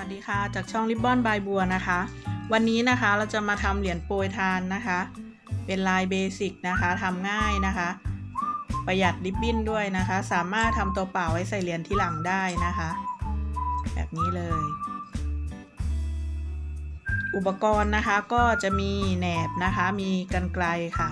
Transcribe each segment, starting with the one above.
วัสดีค่ะจากช่องริบบอนบายบัวนะคะวันนี้นะคะเราจะมาทำเหรียญโปรยทานนะคะเป็นลายเบสิกนะคะทำง่ายนะคะประหยัดริบบิ้นด้วยนะคะสามารถทำตัวเปล่าไว้ใส่เหรียญที่หลังได้นะคะแบบนี้เลยอุปกรณ์นะคะก็จะมีแหนบนะคะมีกรรไกรค่ะ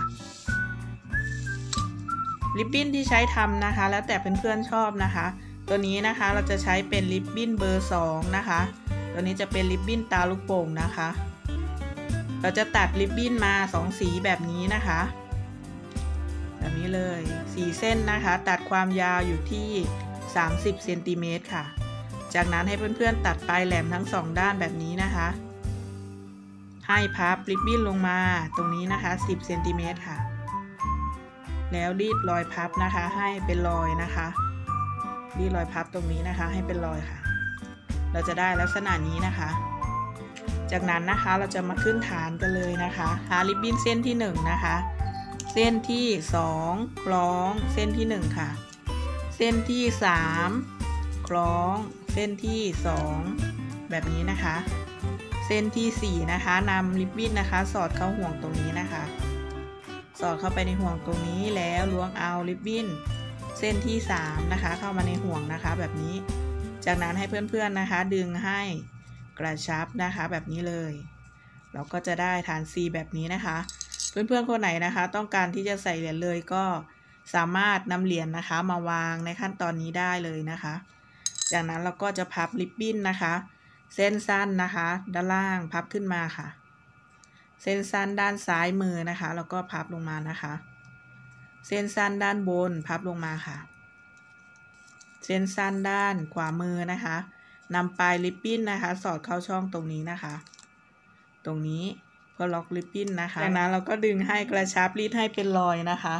ริบบิ้นที่ใช้ทำนะคะแล้วแต่เพื่อนๆชอบนะคะตัวนี้นะคะเราจะใช้เป็นริบบิ้นเบอร์2นะคะตัวนี้จะเป็นริบบิ้นตาลูกโป่งนะคะเราจะตัดริบบิ้นมา2สีแบบนี้นะคะแบบนี้เลย4เส้นนะคะตัดความยาวอยู่ที่30เซนติเมตรค่ะจากนั้นให้เพื่อนๆตัดปลายแหลมทั้ง2ด้านแบบนี้นะคะให้พับริบบิ้นลงมาตรงนี้นะคะ10เซนติเมตรค่ะแล้วรีดรอยพับนะคะให้เป็นรอยนะคะรีดรอยพับตรงนี้นะคะให้เป็นรอยค่ะเราจะได้ลักษณะนี้นะคะจากนั้นนะคะเราจะมาขึ้นฐานกันเลยนะคะหาริบบิ้นเส้นที่1นะคะเส้นที่2คล้องเส้นที่1ค่ะเส้นที่3คล้องเส้นที่2แบบนี้นะคะเส้นที่4นะคะนำริบบิ้นนะคะสอดเข้าห่วงตรงนี้นะคะสอดเข้าไปในห่วงตรงนี้แล้วล้วงเอาริบบิ้นเส้นที่3นะคะเข้ามาในห่วงนะคะแบบนี้จากนั้นให้เพื่อนๆนะคะดึงให้กระชับนะคะแบบนี้เลยเราก็จะได้ฐาน C แบบนี้นะคะเพื่อนๆคนไหนนะคะต้องการที่จะใส่เหรียญเลยก็สามารถนำเหรียญนะคะมาวางในขั้นตอนนี้ได้เลยนะคะจากนั้นเราก็จะพับริบบิ้นนะคะเส้นสั้นนะคะด้านล่างพับขึ้นมาค่ะเส้นสั้นด้านซ้ายมือนะคะแล้วก็พับลงมานะคะเส้นสั้นด้านบนพับลงมาค่ะเส้นสั้นด้านขวามือนะคะนำปลายริบบิ้นนะคะสอดเข้าช่องตรงนี้นะคะตรงนี้เพื่อล็อกริบบิ้นนะคะจากนั้นเราก็ดึงให้กระชับรีดให้เป็นรอยนะคะ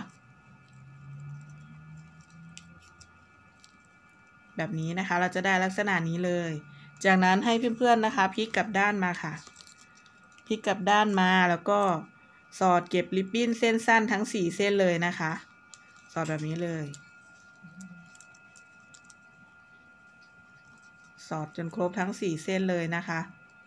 แบบนี้นะคะเราจะได้ลักษณะนี้เลยจากนั้นให้เพื่อนๆนะคะพลิกกลับด้านมาค่ะพลิกกลับด้านมาแล้วก็สอดเก็บริบบิ้นเส้นสั้นทั้ง4เส้นเลยนะคะสอดแบบนี้เลยสอดจนครบทั้ง4เส้นเลยนะคะ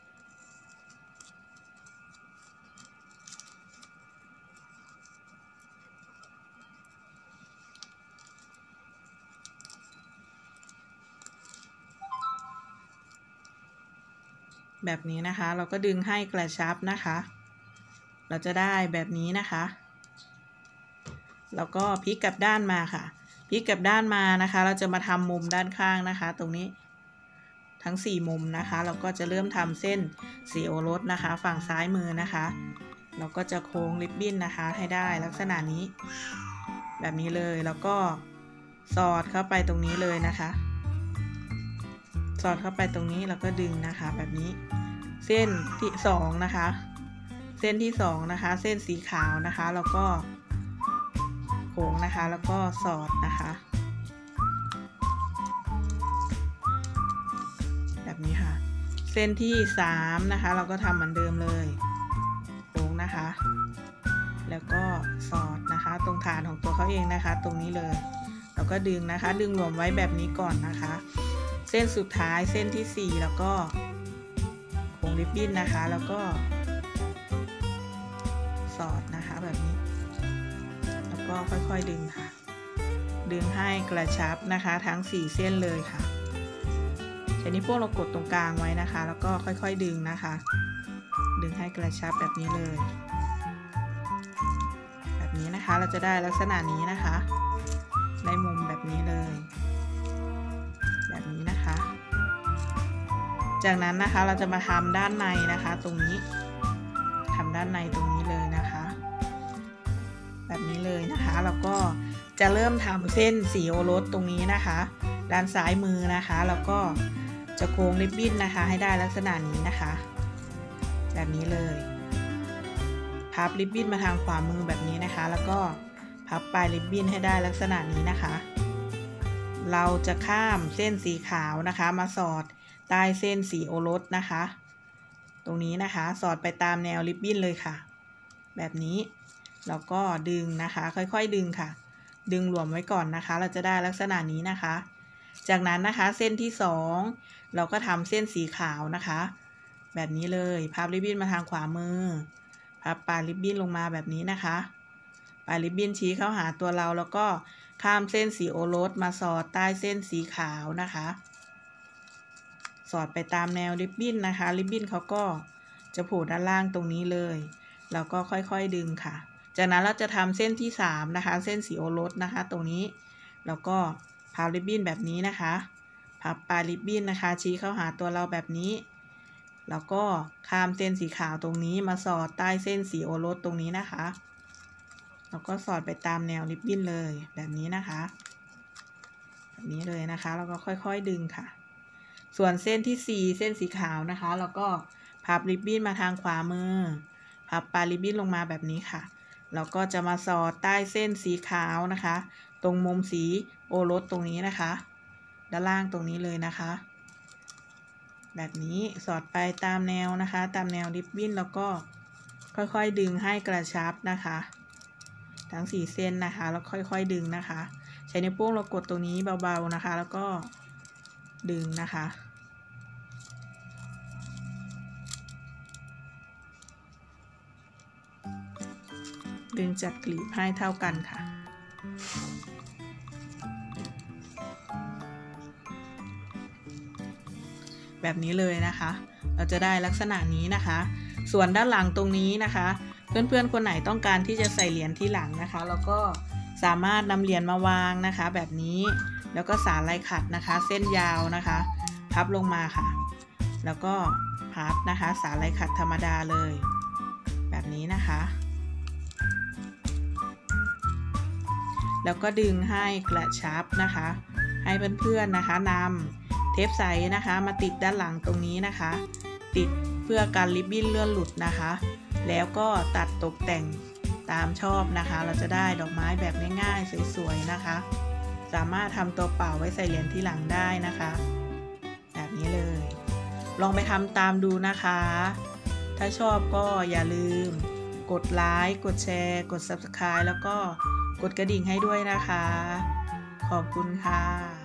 แบบนี้นะคะเราก็ดึงให้กระชับนะคะเราจะได้แบบนี้นะคะแล้วก็พลิกกลับด้านมาค่ะพลิกกลับด้านมานะคะเราจะมาทำมุมด้านข้างนะคะตรงนี้ทั้ง4มุมนะคะเราก็จะเริ่มทำเส้นสีโอรสนะคะฝั่งซ้ายมือนะคะเราก็จะโค้งริบบิ้นนะคะให้ได้ลักษณะนี้แบบนี้เลยแล้วก็สอดเข้าไปตรงนี้เลยนะคะสอดเข้าไปตรงนี้แล้วก็ดึงนะคะแบบนี้เส้นที่2นะคะเส้นที่2นะคะเส้นสีขาวนะคะแล้วก็โค้งนะคะแล้วก็สอดนะคะแบบนี้ค่ะเส้นที่3นะคะเราก็ทำเหมือนเดิมเลยโค้งนะคะแล้วก็สอดนะคะตรงฐานของตัวเขาเองนะคะตรงนี้เลยแล้วก็ดึงนะคะดึงหลวมไว้แบบนี้ก่อนนะคะเส้นสุดท้ายเส้นที่4แล้วก็โค้งริบบิ้นนะคะแล้วก็สอดนะคะแบบนี้แล้วก็ค่อยๆดึงค่ะดึงให้กระชับนะคะทั้ง4เส้นเลยค่ะใช้นิ้วโป้งเรากดตรงกลางไว้นะคะแล้วก็ค่อยๆดึงนะคะดึงให้กระชับแบบนี้เลยแบบนี้นะคะเราจะได้ลักษณะนี้นะคะได้มุมแบบนี้เลยแบบนี้นะคะจากนั้นนะคะเราจะมาทำด้านในนะคะตรงนี้ทำด้านในตรงนี้เลยนะคะแบบนี้เลยนะคะแล้วก็จะเริ่มทำเส้นสีโอรสตรงนี้นะคะด้านซ้ายมือนะคะแล้วก็จะโค้งริบบิ้นนะคะให้ได้ลักษณะนี้นะคะแบบนี้เลยพับริบบิ้นมาทางขวามือแบบนี้นะคะแล้วก็พับปลายริบบิ้นให้ได้ลักษณะนี้นะคะเราจะข้ามเส้นสีขาวนะคะมาสอดใต้เส้นสีโอรสนะคะตรงนี้นะคะสอดไปตามแนวริบบิ้นเลยค่ะแบบนี้เราก็ดึงนะคะค่อยๆดึงค่ะดึงหลวมไว้ก่อนนะคะเราจะได้ลักษณะนี้นะคะจากนั้นนะคะเส้นที่2เราก็ทำเส้นสีขาวนะคะแบบนี้เลยพับริบบิ้นมาทางขวามือพับปลายริบบิ้นลงมาแบบนี้นะคะปลายริบบิ้นชี้เข้าหาตัวเราแล้วก็ข้ามเส้นสีโอรสมาสอดใต้เส้นสีขาวนะคะสอดไปตามแนวริบบิ้นนะคะริบบิ้นเขาก็จะโผล่ด้านล่างตรงนี้เลยแล้วก็ค่อยๆดึงค่ะจากนั้นเราจะทำเส้นที่3นะคะเส้นสีโอรสนะคะตรงนี้แล้วก็พับริบบิ้นแบบนี้นะคะพับปลายริบบิ้นนะคะชี้เข้าหาตัวเราแบบนี้แล้วก็ข้ามเส้นสีขาวตรงนี้มาสอดใต้เส้นสีโอรสตรงนี้นะคะแล้วก็สอดไปตามแนวริบบิ้นเลยแบบนี้นะคะแบบนี้เลยนะคะแล้วก็ค่อยๆดึงค่ะส่วนเส้นที่4เส้นสีขาวนะคะแล้วก็พับริบบิ้นมาทางขวามือพับปลายริบบิ้นลงมาแบบนี้ค่ะแล้วก็จะมาสอดใต้เส้นสีขาวนะคะตรงมุมสีโอรสตรงนี้นะคะด้านล่างตรงนี้เลยนะคะแบบนี้สอดไปตามแนวนะคะตามแนวริบบิ้นแล้วก็ค่อยๆดึงให้กระชับนะคะทั้ง4เส้นนะคะแล้วค่อยๆดึงนะคะใช้นิ้วโป้งเรากดตรงนี้เบาๆนะคะแล้วก็ดึงนะคะดึงจัดกลีบให้เท่ากันค่ะแบบนี้เลยนะคะเราจะได้ลักษณะนี้นะคะส่วนด้านหลังตรงนี้นะคะเพื่อนๆคนไหนต้องการที่จะใส่เหรียญที่หลังนะคะแล้วก็สามารถนำเหรียญมาวางนะคะแบบนี้แล้วก็สารลายขัดนะคะเส้นยาวนะคะพับลงมาค่ะแล้วก็พับนะคะสารลายขัดธรรมดาเลยแบบนี้นะคะแล้วก็ดึงให้กระชับนะคะให้เพื่อนๆนะคะนำเทปใสนะคะมาติดด้านหลังตรงนี้นะคะติดเพื่อกันริบบิ้นเลื่อนหลุดนะคะแล้วก็ตัดตกแต่งตามชอบนะคะเราจะได้ดอกไม้แบบง่ายๆสวยๆนะคะสามารถทำตัวเปล่าไว้ใส่เหรียญที่หลังได้นะคะแบบนี้เลยลองไปทำตามดูนะคะถ้าชอบก็อย่าลืมกดไลค์กดแชร์กด Subscribe แล้วก็กดกระดิ่งให้ด้วยนะคะขอบคุณค่ะ